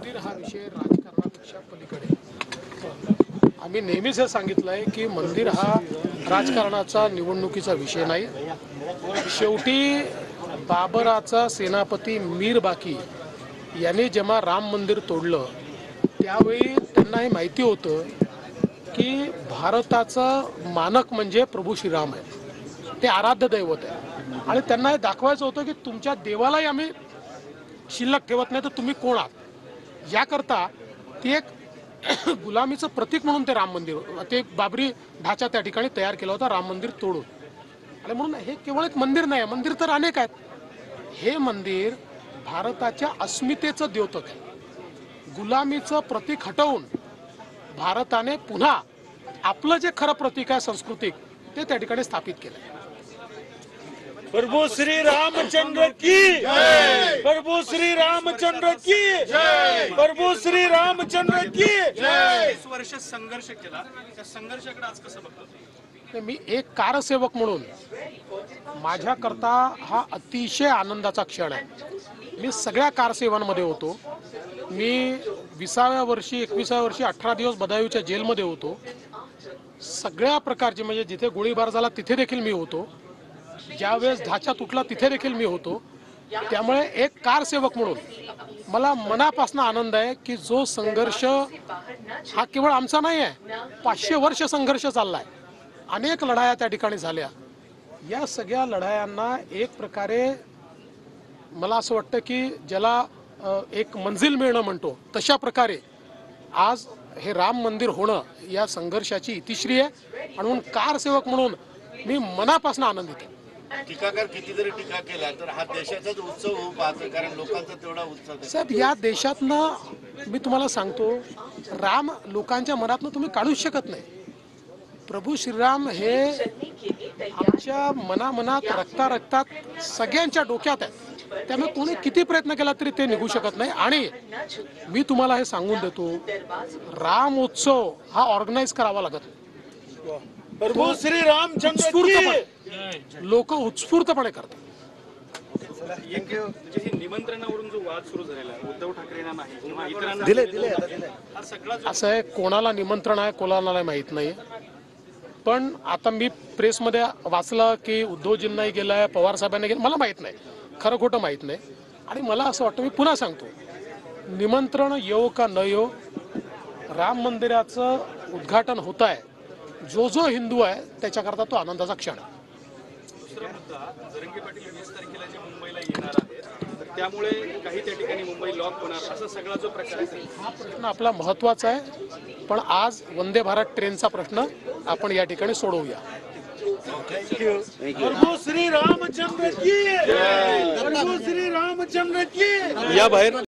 मंदिर हा विषय राजकारणापेक्षा पलीकडे। आम्ही नेहमीच हे सांगितलं आहे की मंदिर हा राजकारणाचा निवडणुकीचा विषय नाही। शेवटी बाबराचा सेनापती मीर बाकी यांनी जेव्हा राम मंदिर तोडलं त्यावेळी त्यांना हे माहिती होतं की भारताचं मानक म्हणजे प्रभू श्रीराम आहे, ते आराध्य दैवत आहे आणि त्यांना हे दाखवायचं होतं की तुमच्या देवालाही आम्ही शिल्लक ठेवत नाही तर तुम्ही कोण आहात। याकरता ती एक गुलामीचं प्रतीक म्हणून ते राम मंदिर, ते बाबरी ढाचा त्या ठिकाणी तयार केला होता राम मंदिर तोडून। आणि म्हणून हे केवळ एक मंदिर नाही, मंदिर तर अनेक आहेत। हे मंदिर भारताच्या अस्मितेचं द्योतक आहे। गुलामीचं प्रतीक हटवून भारताने पुन्हा आपलं जे खरं प्रतीक आहे सांस्कृतिक ते त्या ठिकाणी स्थापित केलं। प्रभु श्री रामचंद्र की जय, प्रभु श्री रामचंद्र की जय, प्रभु श्री रामचंद्र की जय। 20 वर्ष संघर्ष केला, त्या संघर्षाकडे आज कसं बघतो? मी एक कारसेवक म्हणून माझ्याकरता हा अतिशय आनंदाचा क्षण आहे। मी सगळ्या कारसेवांमध्ये होतो। मी 20व्या वर्षी 21व्या वर्षी 18 दिवस बदायूच्या जेलमध्ये होतो। सगळ्या प्रकारचे म्हणजे जिथे गोळीबार झाला तिथे देखील मी होतो, ज्यावेळेस ढाचा तुटला तिथे देखील मी होतो। त्यामुळे एक कारसेवक म्हणून मला मनापासून आनंद आहे की जो संघर्ष हा केवळ आमचा नाही आहे, 500 वर्ष संघर्ष चाललाय, अनेक लढाया त्या ठिकाणी झाल्या। या सगळ्या लढायांना एक प्रकारे मला असं वाटतं की ज्याला एक मंजिल मिळणं म्हणतो तशा प्रकारे आज हे राम मंदिर होणं या संघर्षाची इतिश्री आहे। आणि म्हणून कारसेवक म्हणून मी मनापासून आनंदित आहे। टीकाकार किती जरी टीका केला तर हा देशाचाच उत्सव होऊ पाहतो, कारण लोकांचा तेवढा उत्सव आहे। साहेब, या देशातनं मी तुम्हाला सांगतो, राम लोकांच्या मनातनं तुम्ही काढूच शकत नाही। प्रभू श्रीराम हे आमच्या मनामनात रक्तात सगळ्यांच्या डोक्यात आहे। त्यामुळे कोणी किती प्रयत्न केला तरी ते निघू शकत नाही। आणि मी तुम्हाला हे सांगून देतो, राम उत्सव हा ऑर्गनाईज करावा लागत नाही। प्रभु श्री रामचंद्र की लोक उत्स्फूर्तपणे करतात। म्हणजे हे निमंत्रणावरून जो वाद सुरू झालेला आहे, उद्धव ठाकरेंना नाही किंवा इतरांना हा सगळा जो असं आहे, कोणाला निमंत्रण आहे कोणाला माहीत नाही। पण आता मी प्रेसमध्ये वाचलं की उद्धवजींनाही गेलाय, पवार साहेबांनी गेलं, मला माहीत नाही, खरं खोटं माहीत नाही। आणि मला असं वाटतं, मी पुन्हा सांगतो, निमंत्रण येऊ का न येऊ, राम मंदिराचं उद्घाटन होत आहे, जो हिंदू आहे त्याच्याकरता तो आनंदाचा क्षण आहे। दुसरा मुद्दा, जरंगे पाटील 20 तारखेला जे मुंबईला येणार आहेत, तर त्यामुळे काही त्या ठिकाणी मुंबई लॉक होणार असा सगळा जो प्रकार आहे, हा प्रश्न आपला महत्त्वाचा आहे। पण आज वंदे भारत ट्रेनचा प्रश्न आपण या ठिकाणी सोडवूया। प्रभु श्री रामचंद्र की जय, प्रभु श्री रामचंद्र की या बाहेर